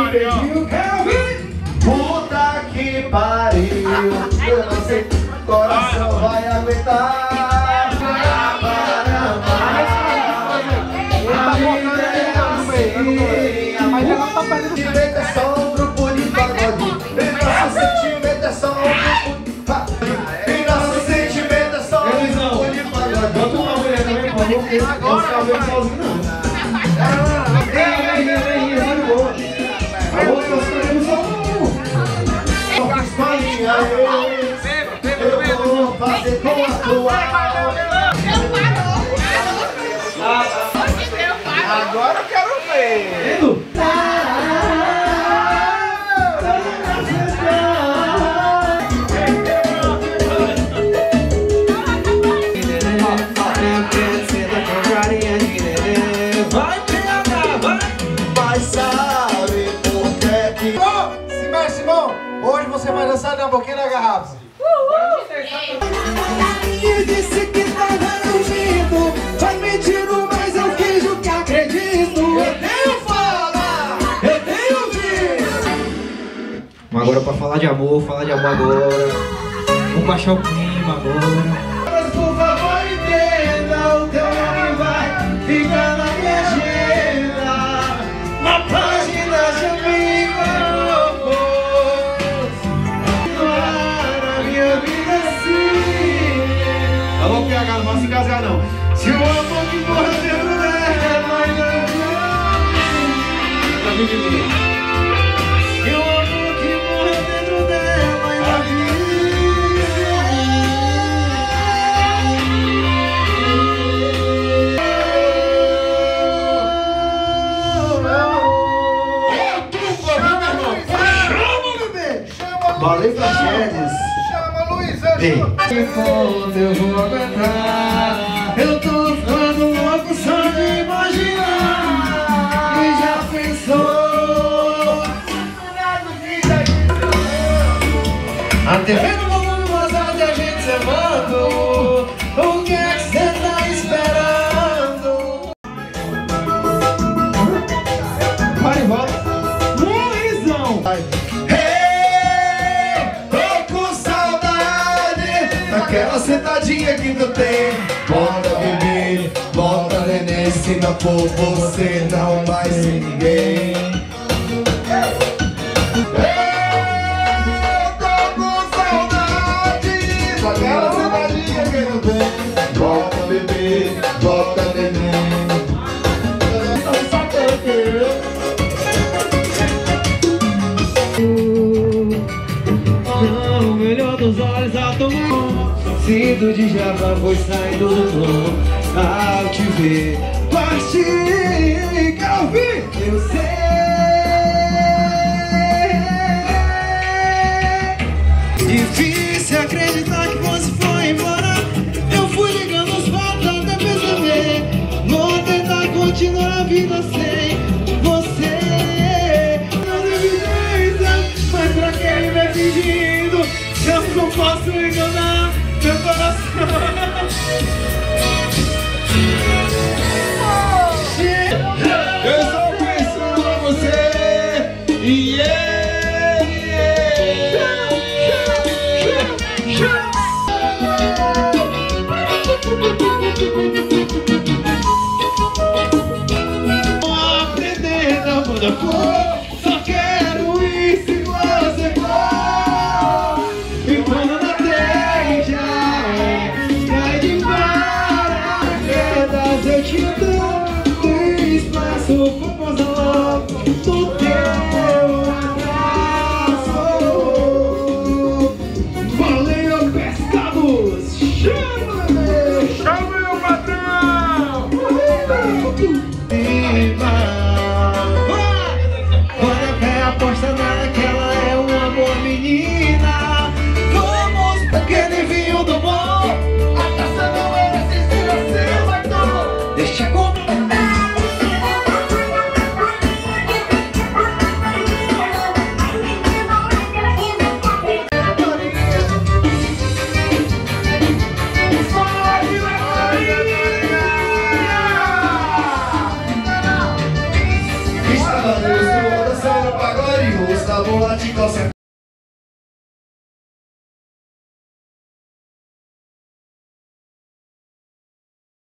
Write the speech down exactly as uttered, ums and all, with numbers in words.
pediu, quer ouvir? Puta que pariu, eu não sei, coração vai aguentar. Mas ela tá perdendo sentimento é só um grupo de pagode. E nosso sentimento é só um grupo de pagode. E nosso sentimento é só um grupo de pagode. Bota uma mulher também, por favor, porque eu não ficar vendo sozinho, não. Vem, vem, vem, vem, de boa. A outra nós queremos só um. Escolinha, eu vou fazer com a tua. Agora eu quero ver. Indo. Vai pegar, vai. Mas sabe por que que... Simão, Simão, hoje você vai dançar na boquinha da garrafa. E disse que tava fugindo, vai mentindo, mas eu finjo que acredito. Eu tenho fala, eu tenho ouvir. Mas agora pra falar de amor, falar de amor agora. Vamos baixar o clima agora. Mas por favor entenda, o teu nome vai ficar na minha agenda, na página de amigo. Na minha vida assim. Alô, P H, não vai se casar não. Se o amor que morre dentro dela ainda Tá vindo de mim. Se o amor que morre dentro dela ainda Chama, bebê! Chama, Balei pra Chedes. Chama, Luísa! Ei. Enquanto eu vou aguentar, eu tô ficando louco só de imaginar. E já pensou? A T V no mundo vazado e a gente se amando. O que é que cê tá esperando? Vai e volta. Luizão! Hey, tô com saudade daquela sentadinha que tu tem. Bota bebê, bota neném, se não for você não vai ser ninguém. Hey, tô com saudade daquela sentadinha que tu tem. Bota bebê, bota neném. Não, o melhor dos olhos a tomar. Sinto de java, foi saindo do mundo ao te ver partir. Quero ouvir, eu sei. Difícil acreditar que você foi embora. Eu fui ligando os fatos até perceber. Vou tentar continuar a vida sem você. Não evidência, mas pra quem vai fingindo, eu não posso enganar meu coração. Eu só penso em você. Yeah. Vou aprender na banda cor. Só quero ir se você for. E quando na terra cai de paraquedas, eu te dou espaço pro pousar do teu abraço. Valeu, pescados! Chama, meu! Chama, meu patrão! Viva! Olha pé, aposta naquela é uma boa menina. Vamos, aquele vinho do bom. A taça não é se você vai tomar. Deixa comigo. Estava no suor, dançando pagode. gosta boa de calça.